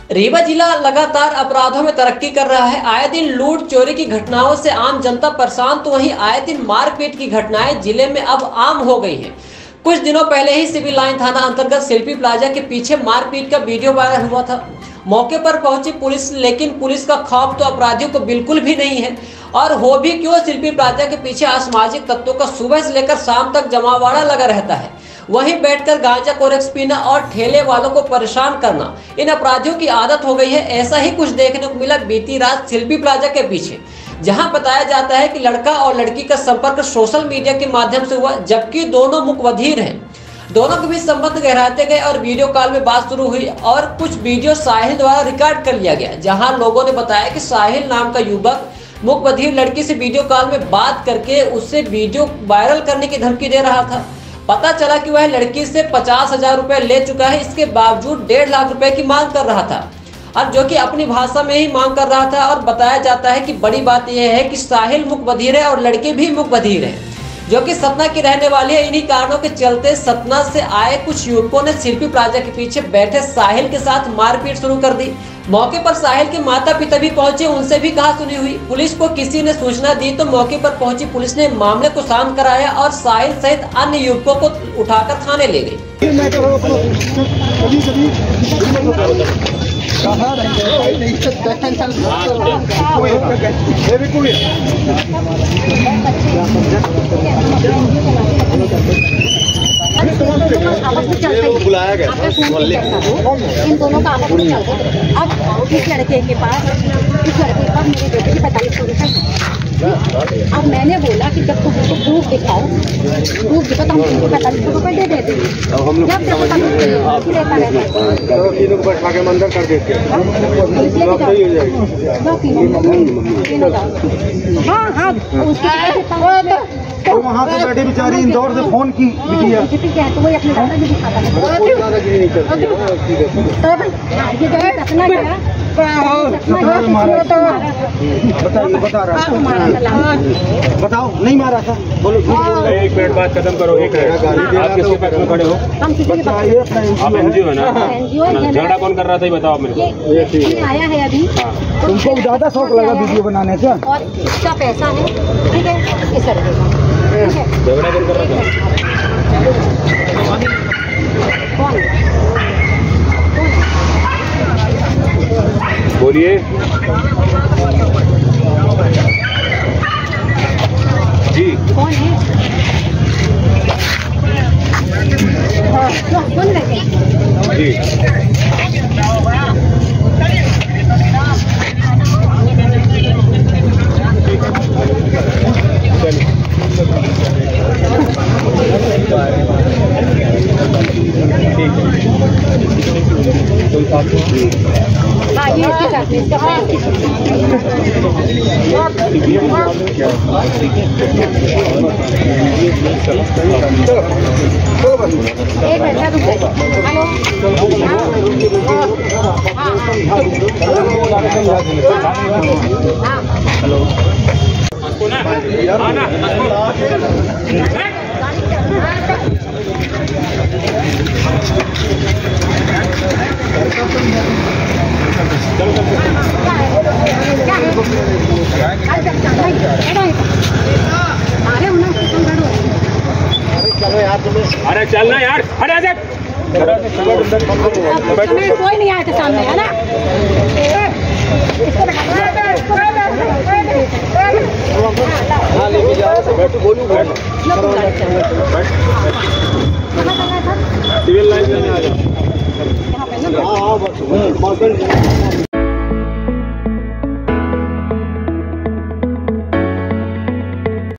रीवा जिला लगातार अपराधों में तरक्की कर रहा है। आए दिन लूट चोरी की घटनाओं से आम जनता परेशान, तो वहीं आए दिन मारपीट की घटनाएं जिले में अब आम हो गई हैं। कुछ दिनों पहले ही सिविल लाइन थाना अंतर्गत शिल्पी प्लाजा के पीछे मारपीट का वीडियो वायरल हुआ था। मौके पर पहुंची पुलिस, लेकिन पुलिस का खौफ तो अपराधियों को बिल्कुल भी नहीं है। और हो भी क्यों, शिल्पी प्लाजा के पीछे असामाजिक तत्वों का सुबह से लेकर शाम तक जमावड़ा लगा रहता है। वहीं बैठकर गांजा कोरेक्स पीना और ठेले वालों को परेशान करना इन अपराधियों की आदत हो गई है। ऐसा ही कुछ देखने को मिला बीती रात शिल्पी प्लाजा के पीछे, जहां बताया जाता है कि लड़का और लड़की का संपर्क सोशल मीडिया के माध्यम से हुआ, जबकि दोनों मुखबधिर हैं। दोनों के बीच संबंध गहराते गए और वीडियो कॉल में बात शुरू हुई और कुछ वीडियो साहिल द्वारा रिकॉर्ड कर लिया गया, जहां लोगों ने बताया कि साहिल नाम का युवक मुखबधिर लड़की से वीडियो कॉल में बात करके उससे वीडियो वायरल करने की धमकी दे रहा था। पता चला कि वह लड़की से 50,000 रुपए ले चुका है। इसके बावजूद 1.5 लाख रुपए की मांग कर रहा था, और जो कि अपनी भाषा में ही मांग कर रहा था। और बताया जाता है कि बड़ी बात यह है कि साहिल मुखबधिर है और लड़की भी मुखबधिर है, जो कि सतना की रहने वाली है। इन्हीं कारणों के चलते सतना से आए कुछ युवकों ने शिल्पी प्लाजा के पीछे बैठे साहिल के साथ मारपीट शुरू कर दी। मौके पर साहिल के माता पिता भी पहुंचे, उनसे भी कहा सुनी हुई। पुलिस को किसी ने सूचना दी तो मौके पर पहुंची पुलिस ने मामले को शांत कराया और साहिल सहित अन्य युवकों को उठाकर थाने ले गई। बुलाया गया इन दोनों का आपस में चलते। अब इस लड़के के पास मेरे बेटे की 45 रुपए। अब मैंने बोला कि जब तुम उसको प्रूफ दिखाओ तो हम तुमको 45 रुपए दे देते हैं। हाँ हाँ तो वहाँ से बैठे बेचारी इंदौर से फोन की बिटिया तो वही अपने दादाजी दिखाता बताओ नहीं मारा था। बोलो एक मिनट बात खत्म करो। एक आप किसके पक्ष में खड़े हो? आप एनजीओ है ना? झगड़ा कौन कर रहा था ये बताओ मेरे को। आया है अभी तुमको ज्यादा शौक लगा वीडियो बनाने से और इसका पैसा है, ठीक है, इस लड़के का। झगड़ा कौन कर रहा था? कौन बोलिए। जी कौन है? कौन लड़के? जी हेलो अरे चलना यार, अरे कोई नहीं आया था सामने, है ना? लेके जाओ, बैठो बोलूँ सिविल लाइन में आ जाओ। हाँ